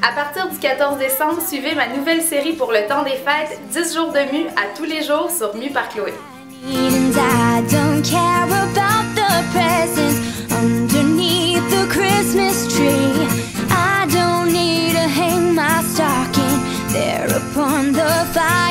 À partir du 14 décembre, suivez ma nouvelle série pour le temps des fêtes, 10 jours de Mu à tous les jours sur Mu par Chloé. And I don't care about the presents underneath the Christmas tree. I don't need to hang my stocking there upon the fire.